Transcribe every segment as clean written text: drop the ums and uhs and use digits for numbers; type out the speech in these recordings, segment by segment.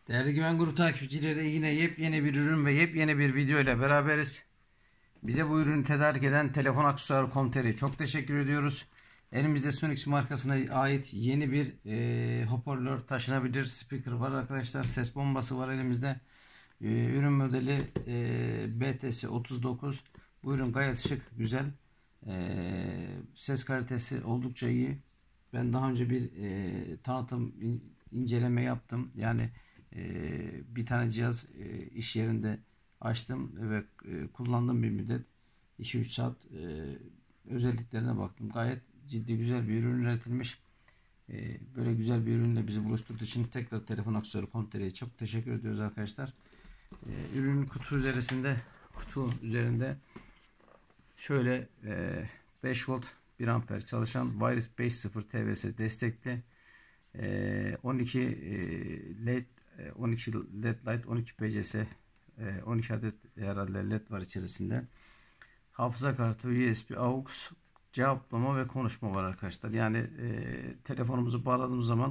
Değerli Güven Grup takipçileri, yine yepyeni bir ürün ve yepyeni bir video ile beraberiz. Bize bu ürünü tedarik eden Telefon Aksesuar.com.tr'ye çok teşekkür ediyoruz. Elimizde Sonix markasına ait yeni bir hoparlör, taşınabilir speaker var arkadaşlar. Ses bombası var elimizde. Ürün modeli BTS 39. Bu ürün gayet şık, güzel. Ses kalitesi oldukça iyi. Ben daha önce bir tanıtım inceleme yaptım. Yani bir tane cihaz iş yerinde açtım ve kullandım bir müddet. 2-3 saat özelliklerine baktım. Gayet ciddi, güzel bir ürün üretilmiş. Böyle güzel bir ürünle bizi buluşturduğu için tekrar Telefon Aksesuar.com.tr'ye çok teşekkür ediyoruz arkadaşlar. Ürünün kutu üzerinde şöyle 5 volt 1 amper çalışan Wireless 5.0 TVS destekli 12 LED 12 LED light, 12 PCS, 12 adet herhalde LED var içerisinde. Hafıza kartı, USB, AUX, cevaplama ve konuşma var arkadaşlar. Yani telefonumuzu bağladığımız zaman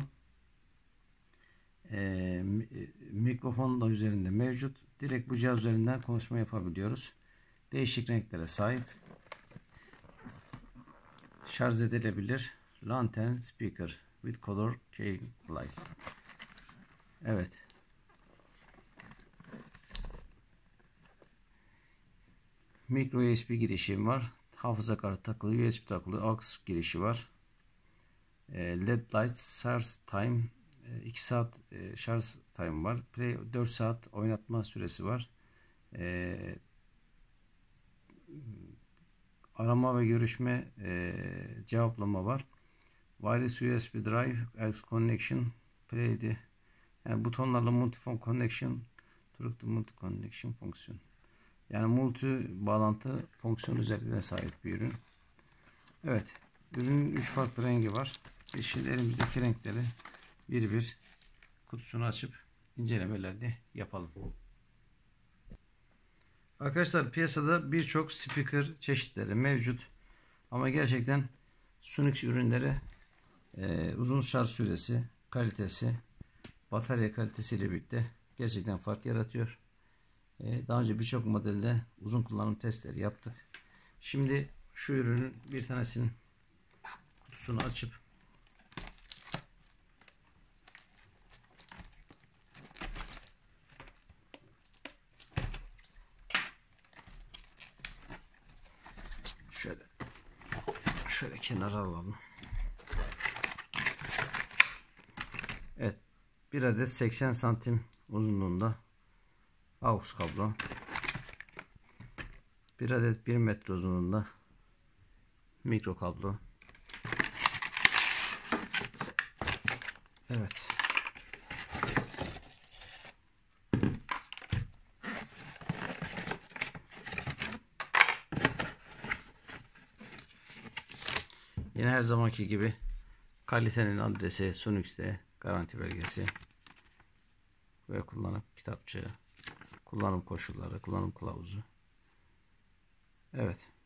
mikrofon da üzerinde mevcut. Direkt bu cihaz üzerinden konuşma yapabiliyoruz. Değişik renklere sahip. Şarj edilebilir. Lantern speaker with color key lights. Evet. Micro USB girişim var. Hafıza kartı takılı, USB takılı, AUX girişi var. LED light şarj time 2 saat şarj time var. Play 4 saat oynatma süresi var. Arama ve görüşme cevaplama var. Wireless USB drive, AUX connection, play'di. Yani butonlarla multiphone connection, multi connection fonksiyon. Yani multi bağlantı fonksiyon özelliğine sahip bir ürün. Evet. Ürünün 3 farklı rengi var. Şimdi elimizdeki renkleri bir kutusunu açıp incelemelerini yapalım. Arkadaşlar, piyasada birçok speaker çeşitleri mevcut. Ama gerçekten Sonix ürünleri uzun şarj süresi, kalitesi, batarya kalitesiyle birlikte gerçekten fark yaratıyor. Daha önce birçok modelde uzun kullanım testleri yaptık. Şimdi şu ürünün bir tanesinin kutusunu açıp şöyle kenara alalım. Evet, bir adet 80 santim uzunluğunda AUX kablo, bir adet 1 metre uzunluğunda mikro kablo. Evet. Yine her zamanki gibi kalitenin adresi, Sonix'te garanti belgesi ve kullanım kitapçığı, kullanım koşulları, kullanım kılavuzu. Evet.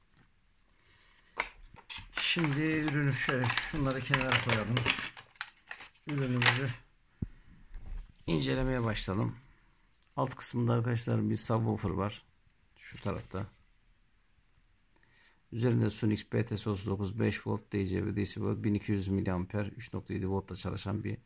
Şimdi ürünü şunları kenara koyalım. Ürünümüzü incelemeye başlayalım. Alt kısmında arkadaşlar bir subwoofer var. Şu tarafta. Üzerinde Sonix BTS 39 5 volt DC ve DC volt 1200 mAh 3.7 voltla çalışan bir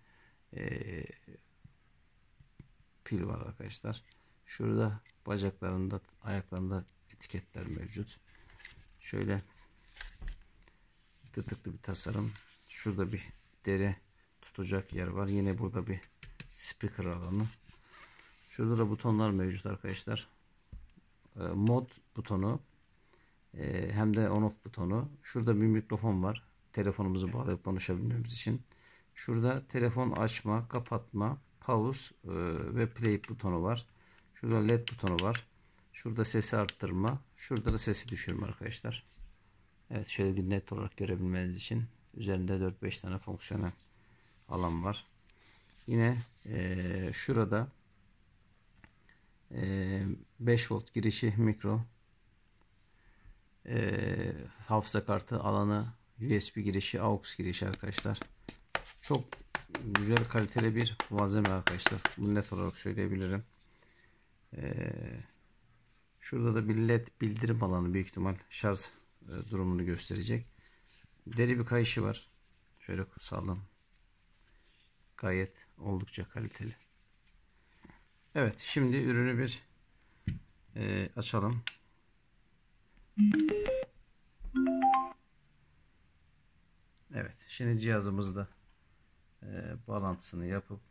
pil var arkadaşlar. Şurada bacaklarında, ayaklarında etiketler mevcut. Şöyle tıklı bir tasarım. Şurada bir deri tutacak yer var. Yine burada bir speaker alanı. Şurada da butonlar mevcut arkadaşlar. Mod butonu, hem de on off butonu. Şurada bir mikrofon var. Telefonumuzu bağlayıp konuşabilmemiz için. Şurada telefon açma, kapatma, pause ve play butonu var. Şurada LED butonu var. Şurada sesi arttırma. Şurada da sesi düşürme arkadaşlar. Evet, şöyle bir net olarak görebilmeniz için üzerinde 4-5 tane fonksiyonel alan var. Yine şurada 5 volt girişi mikro, hafıza kartı alanı, USB girişi, AUX girişi arkadaşlar. Çok güzel kaliteli bir malzeme arkadaşlar. Bunu net olarak söyleyebilirim. Şurada da bir led bildirim alanı, büyük ihtimal şarj durumunu gösterecek. Deri bir kayışı var. Şöyle sağlam. Gayet oldukça kaliteli. Evet, şimdi ürünü bir açalım. Evet, şimdi cihazımızda bağlantısını yapıp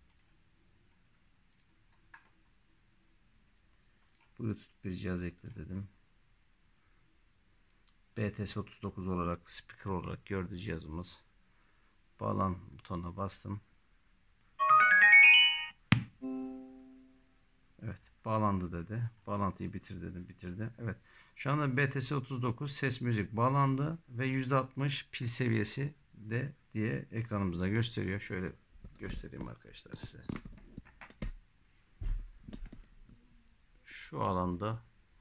Bluetooth bir cihaz ekle dedim. BTS39 olarak speaker olarak gördü cihazımız. Bağlan butonuna bastım. Evet, bağlandı dedi. Bağlantıyı bitir dedim, bitirdi. Evet, şu anda BTS39 ses müzik bağlandı ve %60 pil seviyesi de diye ekranımıza gösteriyor. Şöyle göstereyim arkadaşlar size. Şu alanda,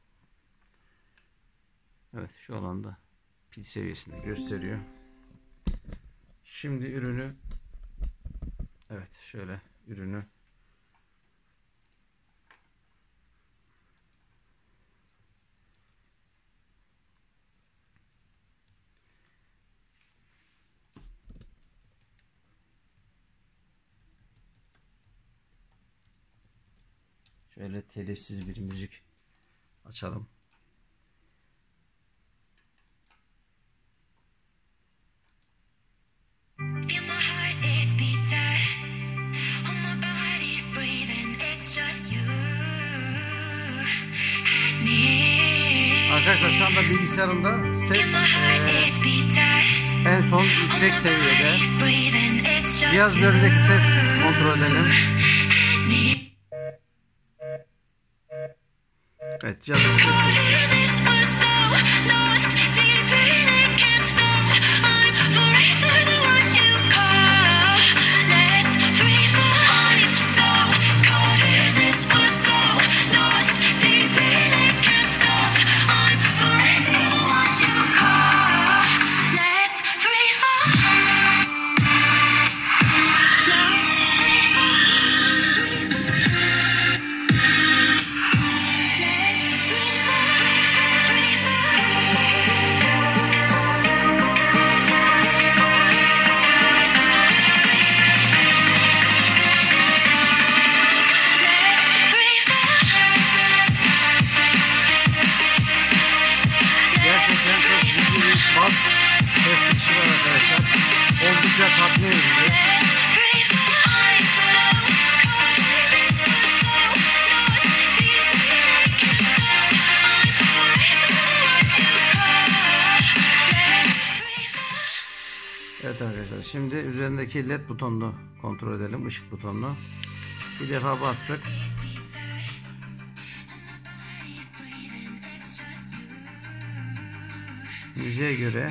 evet, şu alanda pil seviyesini gösteriyor. Şimdi ürünü, evet, şöyle ürünü şöyle telifsiz bir müzik açalım. Arkadaşlar şu anda bilgisayarımda ses en son yüksek seviyede. Cihaz üzerindeki ses kontrol edelim. Evet, cihaz ses. Bas ses çıkışı var arkadaşlar. Oldukça tatmin edici. Evet arkadaşlar, şimdi üzerindeki led butonunu kontrol edelim, ışık butonunu. Bir defa bastık. Müziğe göre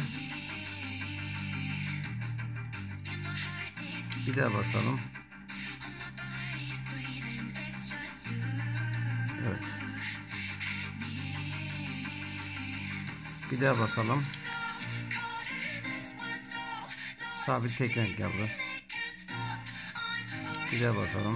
bir daha basalım. Evet. Bir daha basalım. Sabit tek renk yaptı. Bir daha basalım.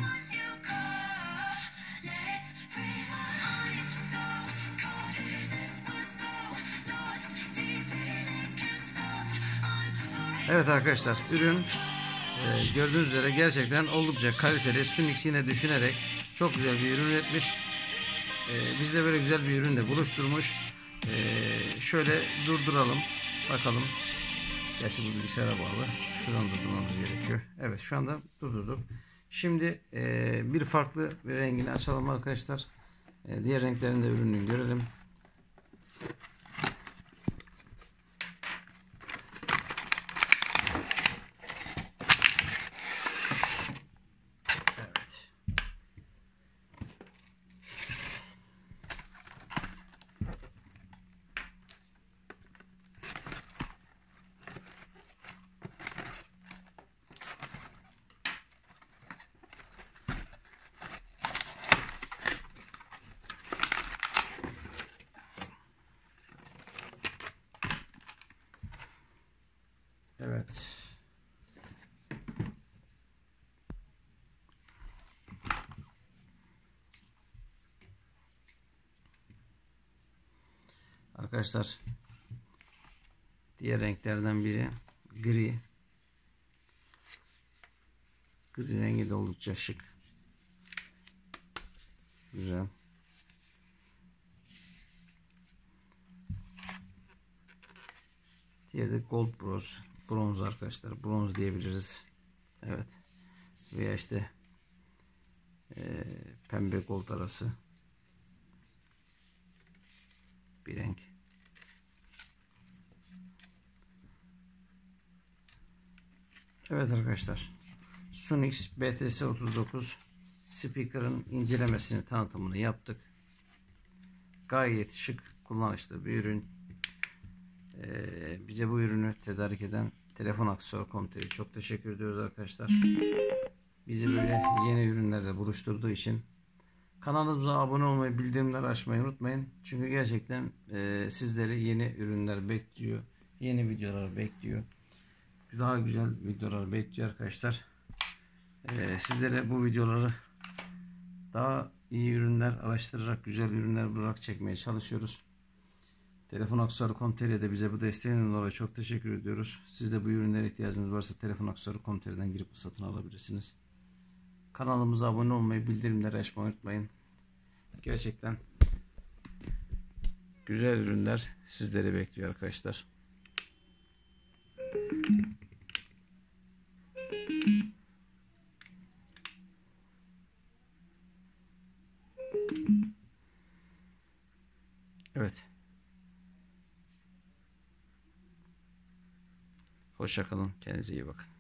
Evet arkadaşlar, ürün gördüğünüz üzere gerçekten oldukça kaliteli. Sunix yine düşünerek çok güzel bir ürün üretmiş. Bizde böyle güzel bir ürün de buluşturmuş. Şöyle durduralım bakalım. Gerçi bu bilgisayara bağlı. Şuradan durdurmamız gerekiyor. Evet, şu anda durdurduk. Şimdi bir farklı bir rengini açalım arkadaşlar. Diğer renklerin de ürününü görelim. arkadaşlar. Diğer renklerden biri gri. Gri rengi de oldukça şık. Güzel. Diğeri de gold bronz. Bronz arkadaşlar. Bronz diyebiliriz. Evet. Veya işte pembe gold arası bir renk. Evet arkadaşlar. Sunix BTS39 speaker'ın incelemesini, tanıtımını yaptık. Gayet şık, kullanışlı bir ürün. Bize bu ürünü tedarik eden Telefonaksesuar.com.tr çok teşekkür ediyoruz arkadaşlar. Bizi böyle yeni ürünlerle buluşturduğu için kanalımıza abone olmayı, bildirimleri açmayı unutmayın. Çünkü gerçekten sizleri yeni ürünler bekliyor. Yeni videolar bekliyor. Daha güzel videolar bekliyor arkadaşlar. Sizlere bu videoları daha iyi ürünler araştırarak, güzel ürünler bularak çekmeye çalışıyoruz. Telefonaksesuar.com.tr'de bize bu desteğinden dolayı çok teşekkür ediyoruz. Siz de bu ürünlere ihtiyacınız varsa Telefonaksesuar.com.tr'den girip satın alabilirsiniz. Kanalımıza abone olmayı, bildirimleri açmayı unutmayın. Gerçekten güzel ürünler sizleri bekliyor arkadaşlar. Evet. Hoşça kalın. Kendinize iyi bakın.